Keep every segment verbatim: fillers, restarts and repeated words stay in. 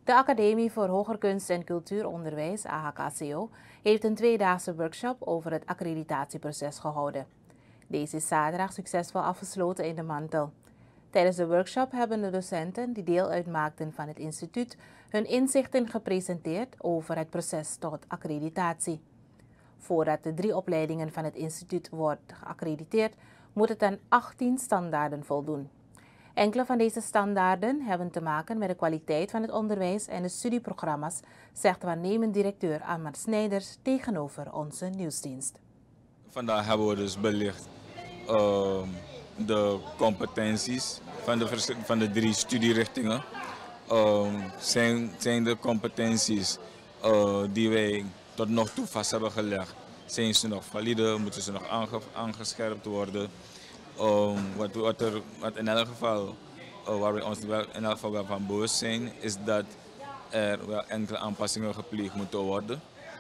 De Academie voor Hoger Kunst en Cultuuronderwijs, A H K C O, heeft een tweedaagse workshop over het accreditatieproces gehouden. Deze is zaterdag succesvol afgesloten in de Mantel. Tijdens de workshop hebben de docenten die deel uitmaakten van het instituut hun inzichten gepresenteerd over het proces tot accreditatie. Voordat de drie opleidingen van het instituut worden geaccrediteerd, moet het aan achttien standaarden voldoen. Enkele van deze standaarden hebben te maken met de kwaliteit van het onderwijs en de studieprogramma's, zegt waarnemend directeur Amar Snijders tegenover onze nieuwsdienst. Vandaag hebben we dus belicht uh, de competenties van de, van de drie studierichtingen. Uh, zijn, zijn de competenties uh, die wij tot nog toe vast hebben gelegd, zijn ze nog valide, moeten ze nog aange, aangescherpt worden. Um, wat, wat, er, wat in elk geval, uh, waar we ons wel in elk geval wel van bewust zijn, is dat er wel enkele aanpassingen gepleegd moeten worden.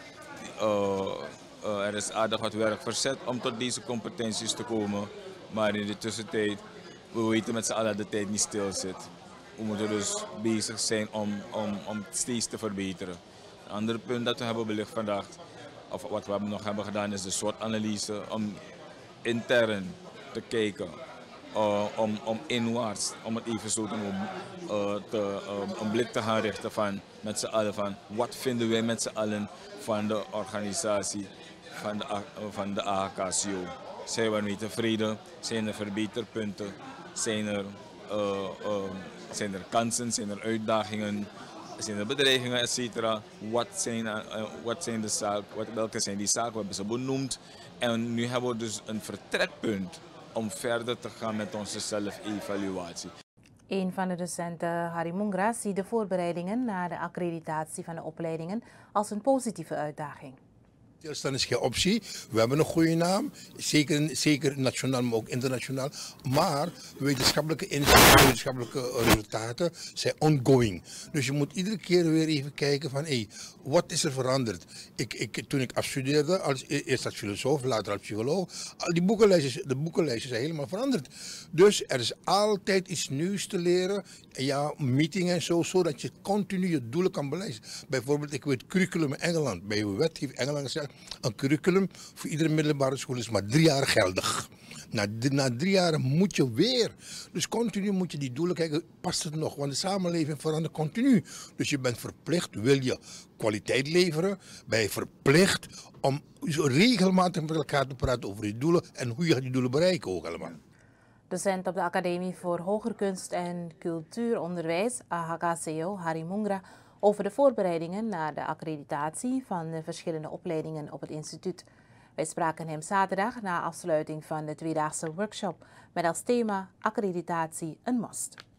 Uh, uh, er is aardig wat werk verzet om tot deze competenties te komen, maar in de tussentijd, we weten met z'n allen dat de tijd niet stil zit. We moeten dus bezig zijn om, om, om steeds te verbeteren. Een ander punt dat we hebben belicht vandaag, of wat we nog hebben gedaan, is de SWOT-analyse om intern te kijken, uh, om, om inwaarts, om het even zo te noemen, uh, te, uh, een blik te gaan richten van met z'n allen van wat vinden wij met z'n allen van de organisatie van de, uh, van de A H K C O. Zijn we ermee tevreden? Zijn er verbeterpunten? Zijn er, uh, uh, zijn er kansen? Zijn er uitdagingen? Zijn er bedreigingen, et cetera? Wat zijn, uh, wat zijn de zaken? Wat, welke zijn die zaken? We hebben ze benoemd. En nu hebben we dus een vertrekpunt om verder te gaan met onze zelfevaluatie. Een van de docenten, Harry Mungra, ziet de voorbereidingen naar de accreditatie van de opleidingen als een positieve uitdaging. Stilstand is geen optie. We hebben een goede naam, zeker, zeker nationaal, maar ook internationaal. Maar wetenschappelijke inzichten, wetenschappelijke resultaten zijn ongoing. Dus je moet iedere keer weer even kijken van, hé, wat is er veranderd? Ik, ik, toen ik afstudeerde, als, eerst als filosoof, later als psycholoog, al die boekenlijstjes, de boekenlijstjes zijn helemaal veranderd. Dus er is altijd iets nieuws te leren. Ja, meetingen en zo, zodat je continu je doelen kan bereiken. Bijvoorbeeld, ik weet curriculum in Engeland. Bij uw wet heeft Engeland gezegd, een curriculum voor iedere middelbare school is maar drie jaar geldig. Na, na drie jaar moet je weer. Dus continu moet je die doelen kijken, past het nog? Want de samenleving verandert continu. Dus je bent verplicht, wil je kwaliteit leveren, ben je verplicht om regelmatig met elkaar te praten over die doelen en hoe je gaat die doelen bereiken ook allemaal. Docent op de Academie voor Hoger Kunst en Cultuuronderwijs, A H K C O, Harry Mungra, over de voorbereidingen naar de accreditatie van de verschillende opleidingen op het instituut. Wij spraken hem zaterdag na afsluiting van de tweedaagse workshop met als thema accreditatie een must.